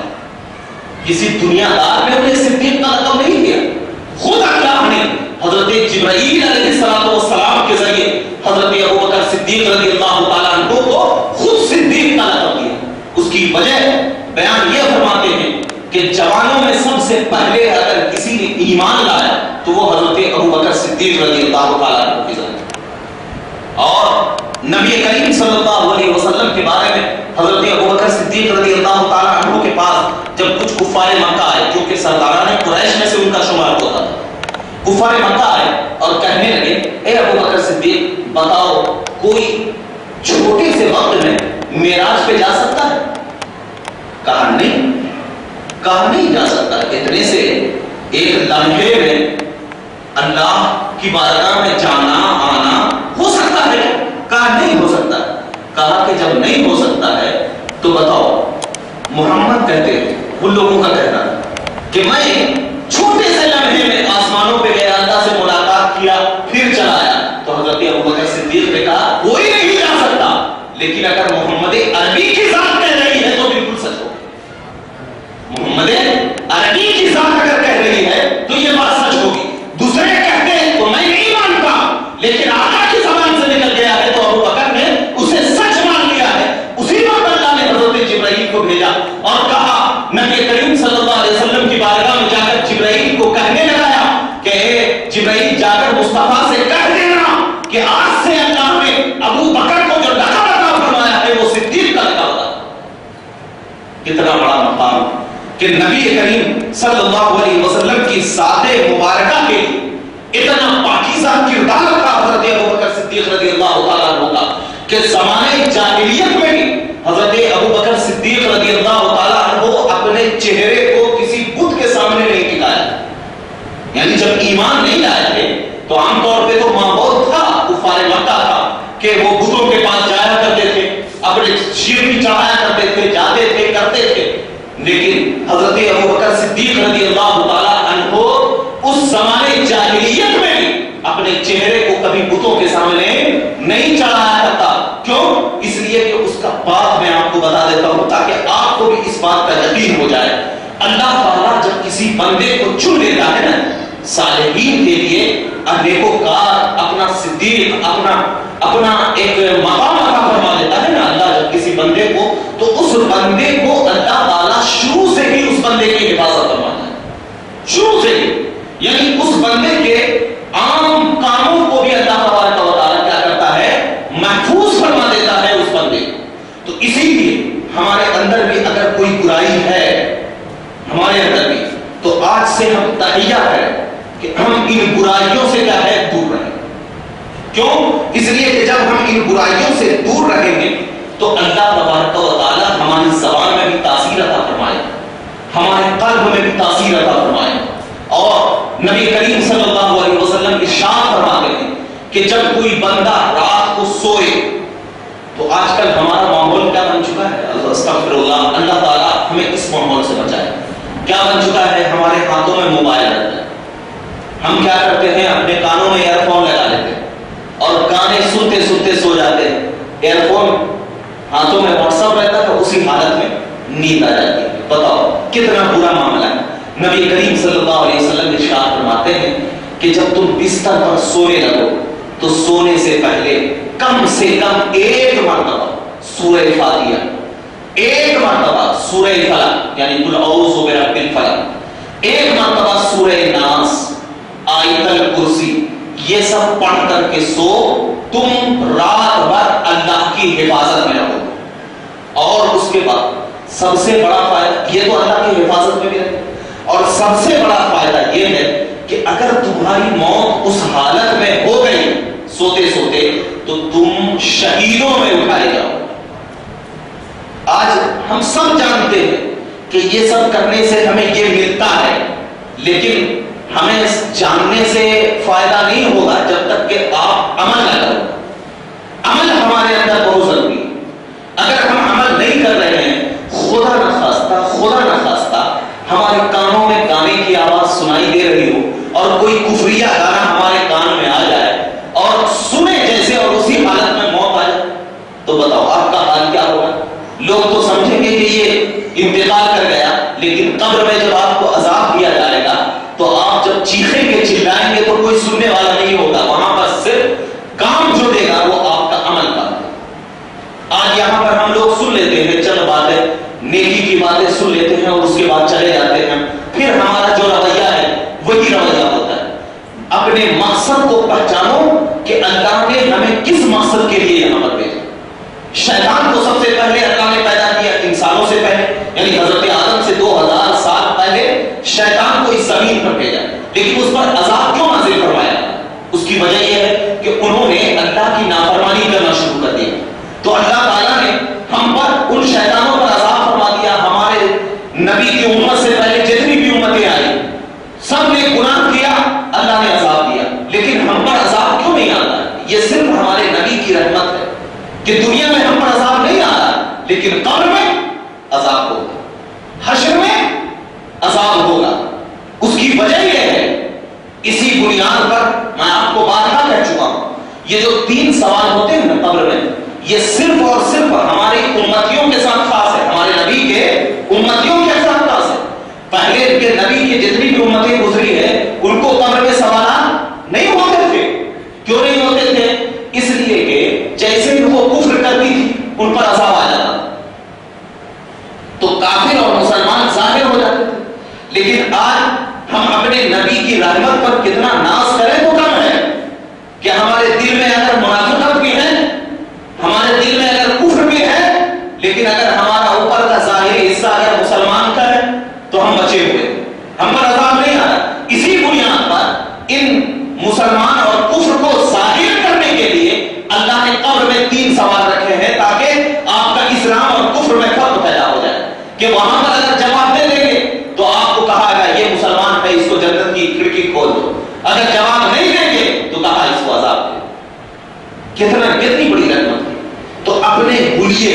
کسی دنیا دار نے انہیں صدیق کا لقب نہیں دیا، خود اللہ نے حضرت جبرائیل علیہ السلام کے ذریعے حضرت ابوبکر صدیق رضی اللہ تعالیٰ عنہ کو خود صدیق کا لقب دیا. اس کی وجہ بیان یہ فرماتے ہیں کہ جوانوں میں سب سے پہلے اگر کسی نے ایمان لایا تو وہ حضرت ابوبکر صدیق رضی اللہ تعالیٰ عنہ کی ذات. اور نبی کریم صلی اللہ علیہ وسلم کے بارے میں حضرت ابوبکر صدیق رضی اللہ تعالیٰ عنہ کے پاس جب کچھ کفار مکہ آئے، جو کہ سرداران قریش میں سے ان کا شمار ہوتا تھا، کفار مکہ آئے اور کہنے لگے اے ابوبکر صدیق بتاؤ کوئی چھوٹے سے وقت میں معراج پہ جا سکتا ہے؟ کہا نہیں جا سکتا. اتنے سے ایک لمحے میں اللہ کی بارگاہ میں جانا آنا ہو سکتا ہے؟ کہا نہیں ہو سکتا. کہا کہ جب نہیں ہو سکتا ہے تو بتاؤ. محمد کہتے ہیں ان لوگوں کا کہنا کہ میں چھوٹے سے لمحے میں آسمانوں پہ گیا, اللہ سے ملاقات کیا, پھر چلا آیا. تو حضرت ابوبکر صدیق نے کہا کوئی نہیں جا سکتا, لیکن اگر محمد عربی کی ذات کہہ رہی ہے تو بالکل سچ ہو. محمد عربی کی ذات اگر کہہ رہی ہے تو یہ بات سچ ہوگی. دوسرے کہتے ہیں تو میں نہیں مانتا, لیکن آقا کی زبان سے نکل گیا ہے تو ابوبکر نے اسے سچ مان لیا ہے. اسی وقت اللہ نے حضرت جبرائیل کو بھیجا اور کہا, نبی کریم صلی اللہ علیہ وسلم کی بارگاہ میں جا کر جبرائیل کو کہنے لگایا کہ اے جبرائیل جا کر مصطفیٰ سے کہہ دینا کہ آج سے اللہ نے ابو بکر کو جو لقب عطا فرمایا ہے وہ صدیق کا لقب عطا. کتنا بڑا مقام کہ نبی کریم صلی اللہ علیہ وسلم کی ذات مبارکہ کے لیے اتنا پاکیزہ کردار تھا حضرت ابوبکر صدیق رضی اللہ تعالیٰ عنہ کا کہ زمانے جاہلیت میں بھی حضرت ابوبکر صدیق رضی اللہ تعالیٰ عنہ اپنے چہرے کو کسی بت کے سامنے نہیں ٹکایا. یعنی جب ایمان نہیں لائے تھے تو عام طور پہ تو ماحول تھا, کفار مکہ تھا کہ وہ بتوں کے پاس جایا کرتے تھے, اپنے شیر بھی چڑھایا کرتے تھے, جاتے تھے, کرتے تھے. لیکن حضرت ابوبکر صدیق رضی اللہ تعالیٰ عنہ اس زمانے جاہلیت میں بھی اپنے چہرے کو کبھی بتوں کے سامنے نہیں چڑھایا کرتا. کیوں؟ اس لیے کہ اس کا بات میں آپ کو بتا دیتا ہوں تاکہ آپ کو بھی اس بات کا یقین ہو جائے. اللہ تعالیٰ جب کسی بندے کو چن لیتا ہے نا صالحین کے لیے, نیکوکار, اپنا صدیق, اپنا ایک مقام عطا فرما دیتا ہے نا اللہ جب کسی بندے کو, تو اس بندے کو اللہ تعالیٰ شروع سے ہی اس بندے کی حفاظت فرماتا ہے. شروع سے ہی, یعنی اس بندے کے عام کاموں کو بھی اللہ تبارک و تعالیٰ کیا کرتا ہے, محفوظ فرما دیتا ہے اس بندے کو. تو اسی لیے ہمارے اندر بھی اگر کوئی برائی ہے ہمارے اندر بھی, تو آج سے ہم تحیہ ہے کہ ہم ان برائیوں سے کیا ہے, دور رہیں. کیوں؟ اس لیے کہ جب ہم ان برائیوں سے دور رہیں گے تو اللہ تبارک و تعالیٰ ہماری زبان میں بھی تاثیر عطا فرمائے, ہمارے قلب میں بھی تاثیر عطا فرمائے. اور نبی کریم صلی اللہ علیہ وسلم ارشاد فرماتے ہیں کہ جب کوئی بندہ رات کو سوئے, تو آج کل ہمارا ماحول کیا بن چکا ہے, استغفر اللہ, اللہ تعالیٰ ہمیں اس ماحول سے بچائے. کیا بن چکا ہے, ہمارے ہاتھوں میں موبائل رہتا ہے, ہم کیا کرتے ہیں اپنے کانوں میں ایئر فون لگا لیتے ہیں اور گانے سنتے سنتے سو جاتے ہیں. ایئر فون ہاتھوں میں واٹس ایپ رہتا ہے, اسی حالت میں نیند آ جاتی ہے. بتاؤ کتنا برا معاملہ ہے. نبی کریم صلی اللہ علیہ وسلم ارشاد فرماتے ہیں کہ جب تم بستر پر سونے لگو تو سونے سے پہلے کم سے کم ایک مرتبہ سورہ فاتحہ, ایک مرتبہ سورہ فلق یعنی قل اعوذ برب الفلق, ایک مرتبہ سورہ ناس, آیت الکرسی, یہ سب پڑھ کر کے سو. تم رات بھر اللہ کی حفاظت میں رہو. اور اس کے بعد سب سے بڑا فائدہ, یہ تو اللہ کی حفاظت میں بھی رہے, اور سب سے بڑا فائدہ یہ ہے کہ اگر تمہاری موت اس حالت میں ہو گئی سوتے سوتے, تو تم شہیدوں میں اٹھائے جاؤ. آج ہم سب جانتے ہیں کہ یہ سب کرنے سے ہمیں یہ ملتا ہے, لیکن ہمیں جاننے سے فائدہ نہیں ہوگا جب تک کہ آپ عمل نہ کرو. عمل ہمارے اندر بہت ضروری ہے. اگر ہم عمل نہیں کر رہے ہیں, خدا نہ خواستہ ہمارے کانوں میں گانے کی آواز سنائی دے رہی ہو اور کوئی کفریہ گانا ہمارے کان میں آ جائے اور سنے جیسے اور اسی حالت میں موت آ جائے, تو بتاؤ آپ کا حال کیا ہوگا. لوگ تو سمجھیں گے کہ یہ انتقال کر گیا, لیکن قبر میں جب آپ کو عذاب دیا جائے گا تو آپ جب چیخیں گے چلائیں گے تو کوئی سننے والا نہیں ہوگا. وہاں پر صرف کام جو دے گا وہ آپ کا عمل کا. آج یہاں پر ہم لوگ سن لیتے ہیں چند باتیں, نیکی کی باتیں سن لیتے ہیں اور اس کے بعد چلے جاتے ہیں, پھر ہمارا جو رویہ ہے وہی رویہ ہوتا ہے. اپنے مقصد کو پہچانو کہ اللہ نے ہمیں کس مقصد کے لیے یہاں پر بھیجا. شیطان کو سب سے پہلے اللہ نے پیدا کیا انسانوں سے پہلے, یعنی حضرت آدم سے 2000 سال پہلے شیطان کو اس زمین پر بھیجا, لیکن اس پر عذاب کیوں نازل فرمایا؟ اس کی وجہ یہ ہے کہ انہوں نے اللہ کی نافرمانی کرنا شروع کر دیا. تو اللہ تعالیٰ نے ہم پر ان شیطانوں پر عذاب فرما دیا. ہمارے نبی کی امت سے پہلے جتنی بھی امتیں آئی سب لیکن ہم پر عذاب کیوں نہیں آتا؟ یہ صرف ہمارے نبی کی رحمت ہے کہ دنیا میں ہم پر عذاب نہیں آ رہا، لیکن قبر میں عذاب ہوگا، حشر میں عذاب ہوگا۔ اس کی وجہ یہ ہے، اسی بنیاد پر میں آپ کو بارہا کہہ چکا ہوں، یہ جو 3 سوال ہوتے ہیں نا قبر میں، یہ صرف اور صرف ہماری امتیوں کے ساتھ خاص ہے، ہمارے نبی کے امتیوں کے ساتھ خاص ہے۔ پہلے کے نبی کی جتنی بھی امتیں گزری ہے ان کو قبر میں سوالات نہیں ہوتے تھے۔ کیوں نہیں ہوتے تھے؟ اس لیے کہ جیسے ہی وہ کفر کرتی تھی ان پر عذاب آ جاتا، تو کافر اور مسلمان ظاہر ہو جاتے تھے۔ لیکن آج ہم اپنے نبی کی رحمت پر کتنا ناز کریں تو کم ہے کہ ہمارے دل میں اگر منافقت بھی ہے، ہمارے دل میں اگر کفر بھی ہے، لیکن اگر ہمارا اوپر کا ظاہری حصہ اگر مسلمان کا ہے تو ہم بچے ہوئے، ہم پر عذاب نہیں آ رہا۔ اسی بنیاد پر ان مسلمان اور کفر کو ظاہر کرنے کے لیے اللہ نے قبر میں 3 سوال رکھے ہیں تاکہ آپ کا اسلام اور کفر میں فرق پیدا ہو جائے، کہ وہاں پر اگر جواب دے دیں گے تو آپ کو کہا گا یہ مسلمان ہے، اس کو جنت کی کھڑکی کھول دو، اگر جواب نہیں دیں گے تو کہا اس کو عذاب دے۔ کتنی بڑی رحمت ہے۔ تو اپنے حلیے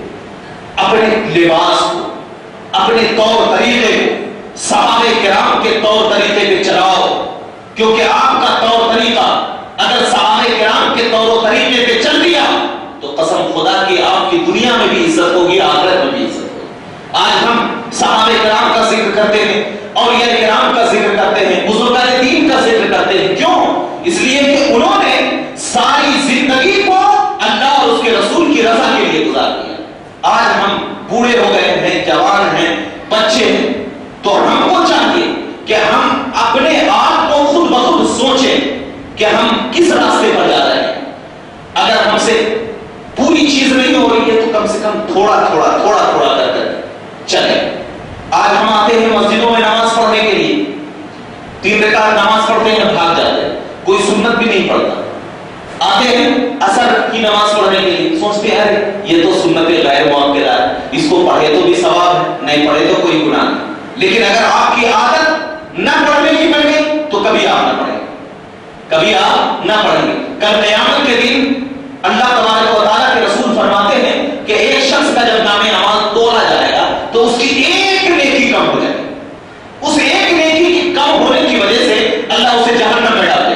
کو، اپنے لباس کو، اپنے طور طریقے کو صحابہ کرام کے طور طریقے پہ چلاؤ، کیونکہ آپ کا طور طریقہ اگر صحابہ کرام کے طور و طریقے پہ چل دیا تو قسم خدا کی آپ کی دنیا میں بھی عزت ہوگی، آخرت میں بھی عزت ہوگی۔ آج ہم صحابہ کرام کا ذکر کرتے ہیں، اولیاء کرام کا ذکر کرتے ہیں، بزرگان دین کا ذکر کرتے ہیں، کیوں؟ اس لیے کہ انہوں نے ساری زندگی کو اللہ اور اس کے رسول کی رضا کے لیے گزار دیا۔ آج ہم بوڑھے ہو گئے ہیں، جوان ہیں، بچے ہیں، تو ہم کو چاہیے کہ ہم اپنے آپ کو خود بخود سوچیں کہ ہم کس راستے پر جا رہے ہیں۔ اگر ہم سے پوری چیز نہیں ہو رہی ہے تو کم سے کم تھوڑا تھوڑا کر چلیں۔ آج ہم آتے ہیں مسجدوں میں نماز پڑھنے کے لیے، 3 رکعت نماز پڑھتے ہیں، بھاگ جاتے ہیں، کوئی سنت بھی نہیں پڑھتا۔ آتے ہیں عصر کی نماز پڑھنے کے لیے، سوچتے ہیں یہ تو سنت غیر مؤکدہ ہے، اس کو پڑھے تو بھی ثواب ہے، نہیں پڑھے تو کوئی گناہ نہیں۔ لیکن اگر آپ کی عادت نہ پڑھنے کی بن گئی تو کبھی آپ نہ پڑھیں گے، کبھی آپ نہ پڑھیں گے۔ کل قیامت کے دن اللہ تبارک و تعالیٰ کے رسول فرماتے ہیں کہ ایک شخص کا جب نام نماز تولا جائے گا تو اس کی ایک نیکی کم ہو جائے گی، اس ایک نیکی کی کم ہونے کی وجہ سے اللہ اسے جہنم میں ڈال دے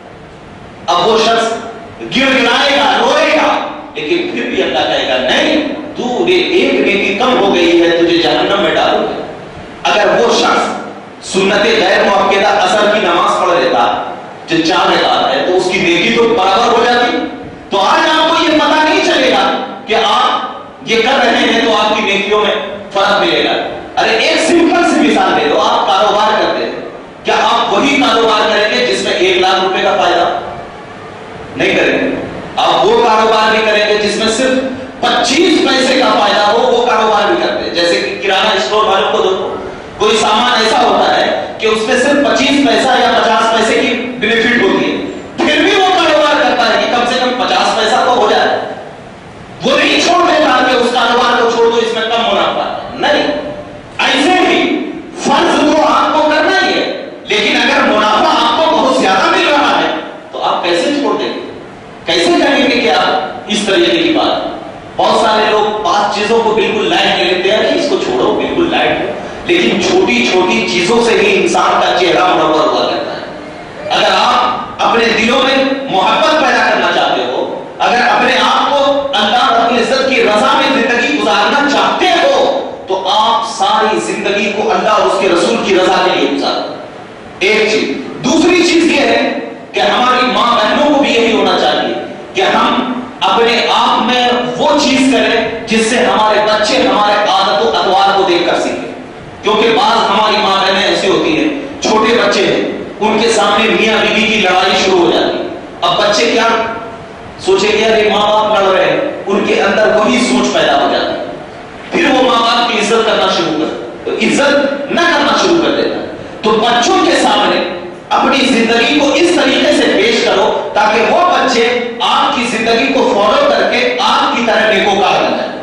گا۔ اب وہ شخص گر گرائے گا، روئے گا، لیکن پھر بھی اللہ کہے گا نہیں، تو ایک نیکی کم ہو گئی ہے، تجھے جہنم میں ڈالوں گا۔ اگر وہ شخص سنت غیر مؤکدہ عصر کی نماز پڑھ لیتا جو 4 رکعت ہے تو اس کی نیکی تو برابر ہو جاتی۔ تو آج آپ کو یہ پتہ نہیں چلے گا کہ آپ یہ کر رہے ہیں تو آپ کی نیکیوں میں فرق ملے گا۔ ارے ایک سمپل سی مثال دے دو، آپ کاروبار کرتے ہیں، کیا آپ وہی کاروبار کریں گے جس میں 1 لاکھ روپے کا فائدہ؟ نہیں کریں گے۔ آپ وہ کاروبار بھی کریں گے جس میں صرف 25 پیسے کا فائدہ ہو، وہ کاروبار بھی کرتے ہیں۔ جیسے کہ کرانہ اسٹور والوں کو دیکھو، کوئی سامان ایسا ہوتا ہے کہ اس میں صرف 25 پیسہ یا 50 پیسے کی بینیفٹ ہوتی ہے، پھر بھی وہ کاروبار کرتا ہے کہ کم سے کم 50 پیسہ تو ہو جائے۔ وہ نہیں چھوڑ دیتا کہ اس کاروبار کو چھوڑ دو، اس میں کم منافع نہیں۔ ایسے ہی فرض تو آپ کو کرنا ہی ہے، لیکن اگر منافع آپ کو بہت زیادہ مل رہا ہے تو آپ کیسے چھوڑ دیں گے؟ کیسے کہیں گے کہ آپ اس طریقے کی بات؟ بہت سارے لوگ 5 چیزوں کو بالکل لائٹ لے لیتے ہیں کہ اس کو چھوڑو، بالکل لائٹ ہے، لیکن چھوٹی چھوٹی چیزوں سے ہی انسان کا چہرہ منور ہوا کرتا ہے۔ اگر آپ اپنے دلوں میں محبت پیدا کرنا چاہتے ہو، اگر اپنے آپ کو اللہ رب العزت کی رضا میں زندگی گزارنا چاہتے ہو تو آپ ساری زندگی کو اللہ اور اس کے رسول کی رضا کے لیے گزارو۔ ایک چیز۔ دوسری چیز یہ ہے کہ ہماری ماں بہنوں کو بھی یہی ہونا چاہیے کہ ہم اپنے آپ میں وہ چیز کریں جس سے ہمارے بچے ہمارے عادت و اطوار کو دیکھ کر سیکھیں، کیونکہ بعض ہماری ماں بہنیں ایسی ہوتی ہیں، چھوٹے بچے ہیں، ان کے سامنے میاں بیوی کی لڑائی شروع ہو جاتی ہے۔ اب بچے کیا سوچیں گے؟ ارے ماں باپ لڑ رہے ہیں، ان کے اندر وہی سوچ پیدا ہو جاتی ہے، پھر وہ ماں باپ کی عزت کرنا عزت نہ کرنا شروع کر دیتا ہے۔ تو بچوں کے سامنے اپنی زندگی کو اس طریقے سے پیش کرو تاکہ وہ بچے آپ کی زندگی کو فالو کر کے آپ کی طرح نیکوکار بن جائیں۔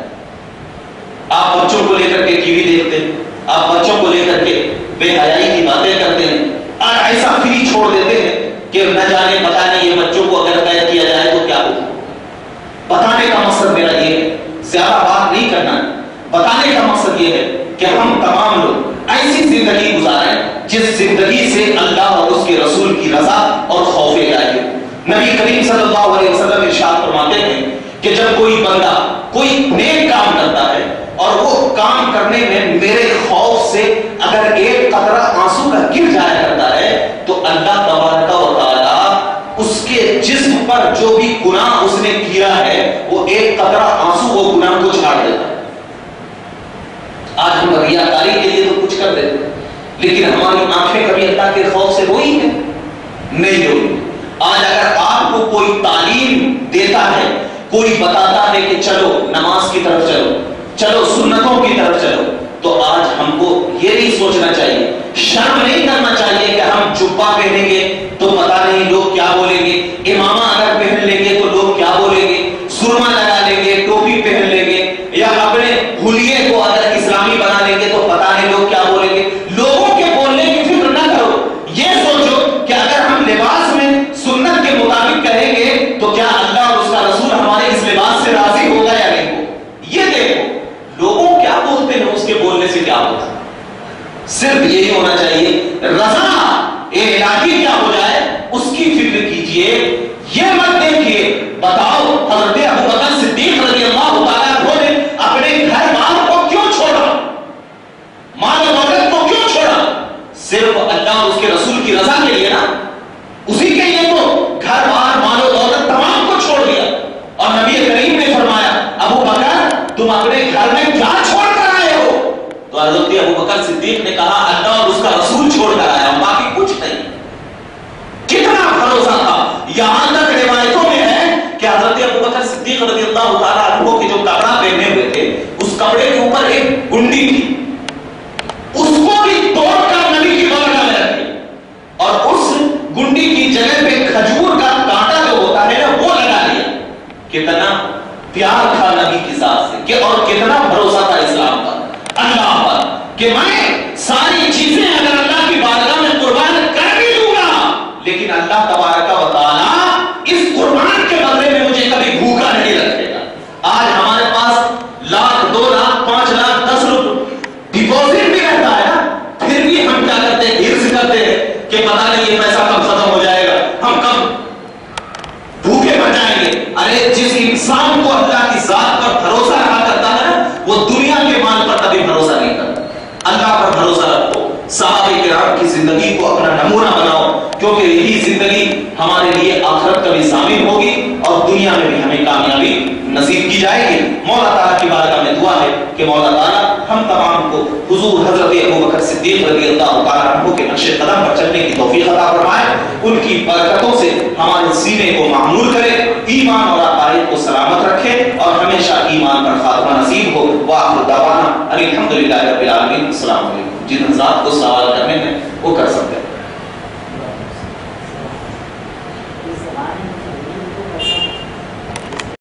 آپ بچوں کو لے کر کے ٹی وی دیکھتے ہیں، آپ بچوں کو لے کر کے بے حیائی کی باتیں کرتے ہیں اور ایسا فری چھوڑ دیتے ہیں کہ نہ جانے پتا نہیں یہ بچوں کو اگر قید کیا جائے تو کیا ہوگا. بتانے کا مقصد میرا یہ ہے، زیادہ بات نہیں کرنا ہے، بتانے کا مقصد یہ ہے کہ ہم تمام لوگ ایسی زندگی گزاریں جس زندگی سے اللہ اور اس کے رسول کی رضا اور خوف الہی. نبی کریم صلی اللہ علیہ وسلم ارشاد فرماتے ہیں کہ جب کوئی بندہ کوئی نیک کام کرتا ہے اور وہ کام کرنے میں میرے خوف سے اگر ایک قطرہ آنسو کا گر جایا کرتا ہے تو اللہ تبارک و تعالی اس کے جسم پر جو بھی گناہ اس نے کیا ہے وہ ایک قطرہ آنسو وہ گناہ کو چھاڑ دیتا ہے. آج ہم ریاکاری کے لیے تو کچھ کر دیتے ہیں لیکن ہماری آنکھیں کبھی اللہ کے خوف سے روئی ہیں؟ نہیں روئی. آج اگر آپ کو کوئی تعلیم دیتا ہے، کوئی بتاتا ہے کہ چلو نماز کی طرف چلو، چلو سنتوں کی طرف چلو، تو آج ہم کو یہ نہیں سوچنا چاہیے، شرم نہیں کرنا چاہیے کہ ہم جبہ پہنیں گے تو پتہ نہیں لوگ کیا بولیں گے، امامہ اگر پہن لیں گے تو لوگ کیا بولیں گے، سرما لگا لیں گے، ٹوپی پہن لیں گے، یا اپنے حلیے کو اگر اسلامی بنا لیں گے تو پتہ نہیں لوگ کیا بولیں گے. لوگوں کے بولنے کی فکر نہ کرو، یہ سوچو کہ اگر ہم لباس میں سنت کے مطابق کہیں گے تو کیا اللہ اور اس کا رسول ہمارے اس لباس سے راضی ہوگا یا نہیں ہوگا. یہ دیکھو لوگوں کیا بولتے ہیں، اس کے بولنے سے کیا ہوتا ہے. صرف یہی ہونا چاہیے رضا الہی کیا ہو جائے اس کی فکر کیجئے. یہ مت دیکھیے بتاؤ حضرت ابوبکر صدیق رضی اللہ تعالیٰ عنہ نے اپنے گھر بار کو کیوں چھوڑا، مال و دولت کو کیوں چھوڑا؟ صرف اللہ اور اس کے رسول کی رضا کے لیے نا، اسی کے لیے تو گھر بار مال و دولت تمام کو چھوڑ دیا. اور نبی کریم نے فرمایا ابوبکر تم اپنے گھر میں کیا چھوڑ کر آئے ہو؟ تو حضرت ابوبکر صدیق نے کہا اللہ اور اس کا رسول چھوڑ کر آیا ہوں، باقی کچھ نہیں. کتنا بھروسہ تھا. یہاں تک روایتوں میں ہے کہ حضرت ابوبکر صدیق رضی اللہ تعالیٰ عنہ کے جو کپڑا پہنے ہوئے تھے اس کپڑے کے اوپر ایک گنڈی تھی، اس کو بھی توڑ کر نبی کی بارگاہ میں رکھ دیا اور اس گنڈی کی جگہ پہ کھجور کا کانٹا جو ہوتا ہے نا وہ لگا لیا. کتنا پیار تھا نبی کی ذات سے کہ اور کتنا بھروسہ تھا اسلام پر، اللہ پر، کہ میں ساری چیزیں اگر اللہ کی بارگاہ میں قربان کر بھی دوں گا لیکن اللہ تبارک و تعالی اس قربان کے بدلے میں مجھے کبھی بھوکا نہیں رکھے گا. آج ہمارے پاس لاکھ، 2 لاکھ، 5 لاکھ، 10 روپے ڈپوزٹ بھی رہتا ہے نا، پھر بھی ہم کیا کرتے ہیں، ہرس کرتے ہیں کہ پتہ نہیں یہ پیسہ کب ختم ہو جائے گا، ہم کب بھوکے مر جائیں گے. ارے جس انسان کو اللہ کی ذات پر بھروسہ رہا کرتا ہے نا وہ دنیا کے مال پر کبھی بھروسہ نہیں کرتا. اللہ پر بھروسہ رکھو. صحابہ کرام کی زندگی کو اپنا نمونہ بناؤ کیونکہ یہی زندگی ہمارے لیے آخرت کا بھی ضامن ہوگی اور دنیا میں بھی ہمیں کامیابی نصیب کی جائے گی. مولا تعالیٰ کی بارگاہ میں دعا ہے کہ مولا تعالیٰ ہم تمام کو حضور حضرت ابوبکر صدیق رضی اللہ تعالیٰ عنہ کے نقش قدم پر چلنے کی توفیق عطا فرمائے. ان کی برکتوں سے ہمارے سینے کو معمور کرے، ایمان اور عقائد کو سلامت رکھے اور ہمیشہ ایمان پر خاتمہ نصیب ہو. وآخر دعوانا الحمدللہ رب العالمین. السلام علیکم. جن حضرات کو سوال کرنے میں وہ کر سکتے ہیں.